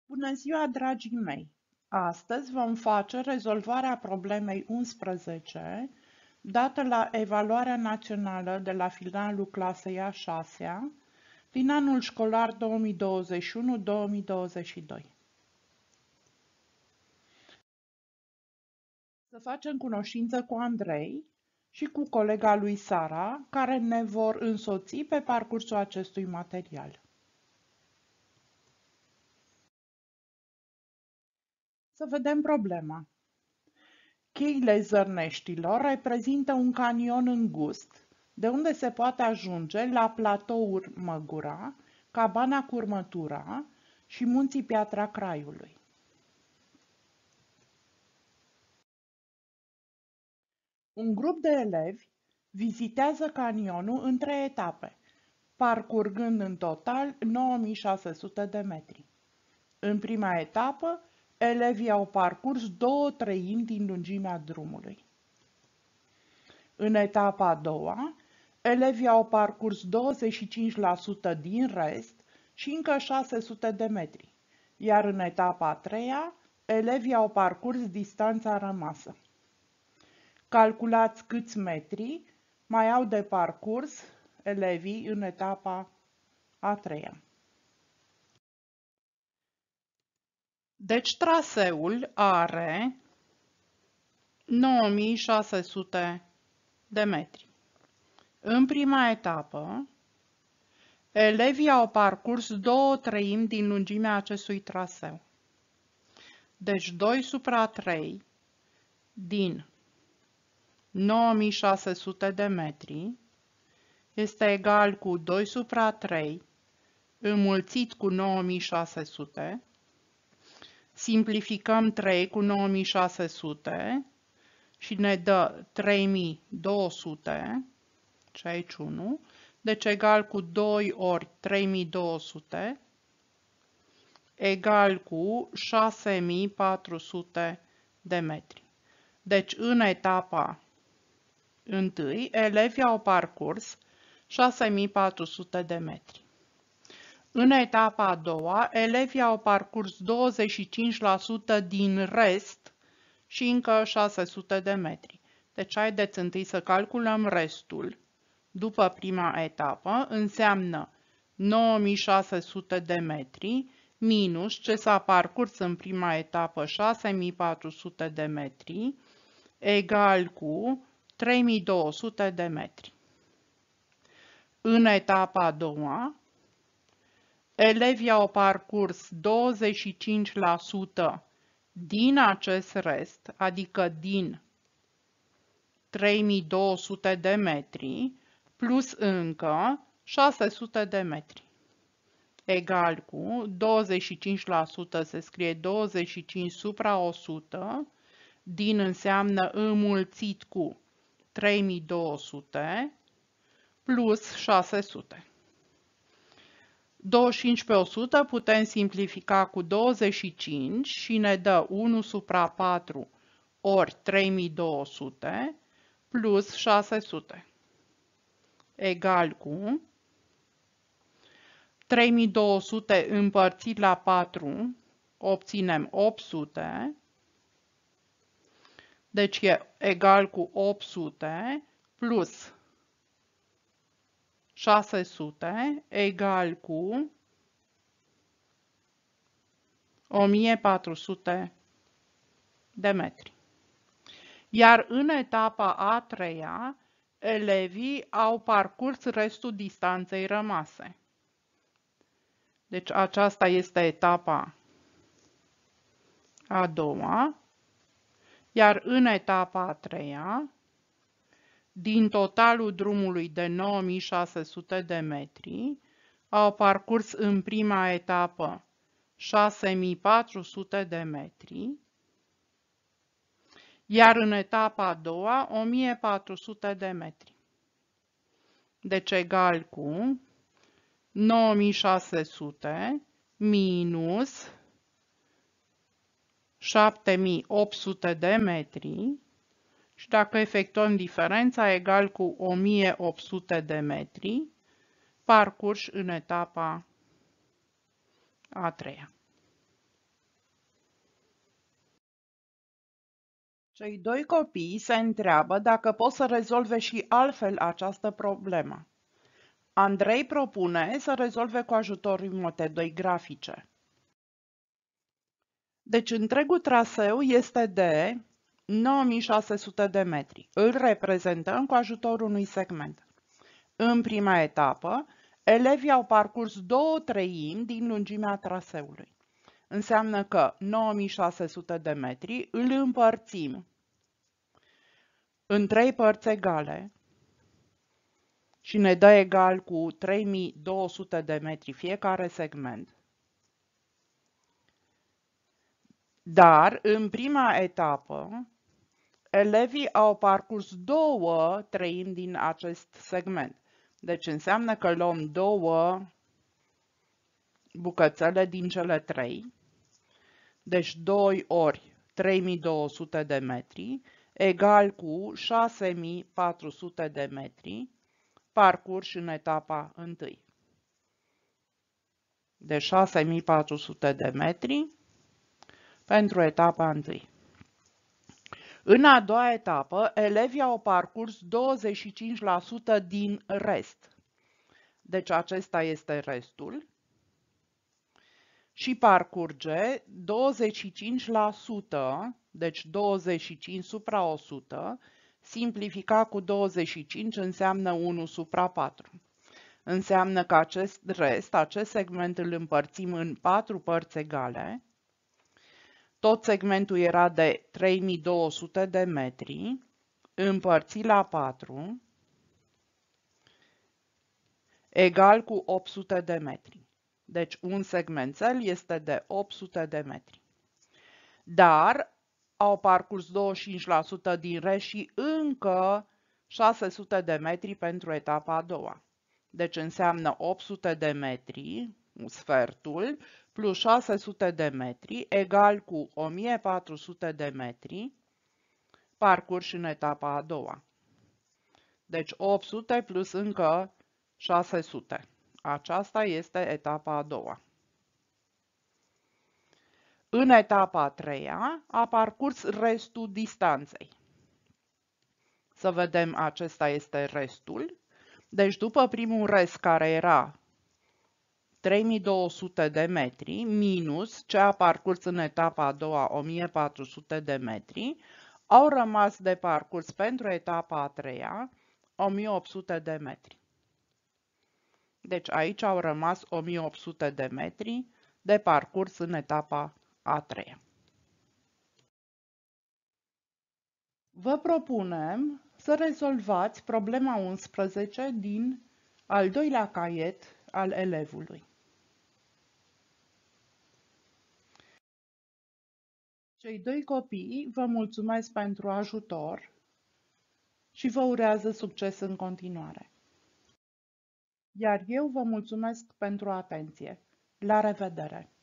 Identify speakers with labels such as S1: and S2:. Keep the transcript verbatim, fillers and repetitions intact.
S1: Bună ziua, dragii mei! Astăzi vom face rezolvarea problemei unsprezece, dată la evaluarea națională de la finalul clasei a șasea, din anul școlar două mii douăzeci și unu două mii douăzeci și doi. Să facem cunoștință cu Andrei și cu colega lui Sara, care ne vor însoți pe parcursul acestui material. Să vedem problema. Cheile Zărneștilor reprezintă un canion îngust, de unde se poate ajunge la platouri Măgura, Cabana Curmătura și munții Piatra Craiului. Un grup de elevi vizitează canionul în trei etape, parcurgând în total nouă mii șase sute de metri. În prima etapă, elevii au parcurs două treimi din lungimea drumului. În etapa a doua, elevii au parcurs douăzeci și cinci la sută din rest și încă șase sute de metri, iar în etapa a treia, elevii au parcurs distanța rămasă. Calculați câți metri mai au de parcurs elevii în etapa a treia. Deci traseul are nouă mii șase sute de metri. În prima etapă, elevii au parcurs două treimi din lungimea acestui traseu. Deci doi supra trei din nouă mii șase sute de metri este egal cu doi supra trei înmulțit cu nouă mii șase sute. Simplificăm trei cu nouă mii șase sute și ne dă trei mii două sute, și aici unu, deci egal cu doi ori trei mii două sute, egal cu șase mii patru sute de metri. Deci în etapa întâi, elevii au parcurs șase mii patru sute de metri. În etapa a doua, elevii au parcurs douăzeci și cinci la sută din rest și încă șase sute de metri. Deci haideți întâi să calculăm restul. După prima etapă, înseamnă nouă mii șase sute de metri minus ce s-a parcurs în prima etapă șase mii patru sute de metri egal cu trei mii două sute de metri. În etapa a doua, elevii au parcurs douăzeci și cinci la sută din acest rest, adică din trei mii două sute de metri, plus încă șase sute de metri. Egal cu douăzeci și cinci la sută se scrie douăzeci și cinci supra o sută, din înseamnă înmulțit cu trei mii două sute plus șase sute. douăzeci și cinci pe o sută putem simplifica cu douăzeci și cinci și ne dă unu supra patru ori trei mii două sute plus șase sute. Egal cu trei mii două sute împărțit la patru, obținem opt sute, deci e egal cu opt sute plus șase sute egal cu o mie patru sute de metri. Iar în etapa a treia, elevii au parcurs restul distanței rămase. Deci aceasta este etapa a doua, iar în etapa a treia, din totalul drumului de nouă mii șase sute de metri, au parcurs în prima etapă șase mii patru sute de metri, iar în etapa a doua o mie patru sute de metri. Deci egal cu nouă mii șase sute minus șapte mii opt sute de metri și dacă efectuăm diferența egal cu o mie opt sute de metri parcurși în etapa a treia. Cei doi copii se întreabă dacă pot să rezolve și altfel această problemă. Andrei propune să rezolve cu ajutorul metodei grafice. Deci întregul traseu este de nouă mii șase sute de metri. Îl reprezentăm cu ajutorul unui segment. În prima etapă, elevii au parcurs două treimi din lungimea traseului. Înseamnă că nouă mii șase sute de metri îl împărțim în trei părți egale și ne dă egal cu trei mii două sute de metri fiecare segment. Dar, în prima etapă, elevii au parcurs două treimi din acest segment. Deci înseamnă că luăm două bucățele din cele trei. Deci doi ori trei mii două sute de metri egal cu șase mii patru sute de metri parcurși în etapa întâi. De șase mii patru sute de metri pentru etapa întâi. În a doua etapă, elevii au parcurs douăzeci și cinci la sută din rest. Deci acesta este restul. Și parcurge douăzeci și cinci la sută, deci douăzeci și cinci supra o sută, simplificat cu douăzeci și cinci înseamnă unu supra patru. Înseamnă că acest rest, acest segment îl împărțim în patru părți egale. Tot segmentul era de trei mii două sute de metri, împărțit la patru, egal cu opt sute de metri. Deci un segmentel este de opt sute de metri. Dar au parcurs douăzeci și cinci la sută din rest și încă șase sute de metri pentru etapa a doua. Deci înseamnă opt sute de metri, sfertul, plus șase sute de metri, egal cu o mie patru sute de metri, parcurși în etapa a doua. Deci opt sute plus încă șase sute. Aceasta este etapa a doua. În etapa a treia a parcurs restul distanței. Să vedem, acesta este restul. Deci după primul rest, care era trei mii două sute de metri, minus ce a parcurs în etapa a doua o mie patru sute de metri, au rămas de parcurs pentru etapa a treia o mie opt sute de metri. Deci aici au rămas o mie opt sute de metri de parcurs în etapa a treia. Vă propunem să rezolvați problema unsprezece din al doilea caiet al elevului. Cei doi copii vă mulțumesc pentru ajutor și vă urează succes în continuare. Iar eu vă mulțumesc pentru atenție. La revedere!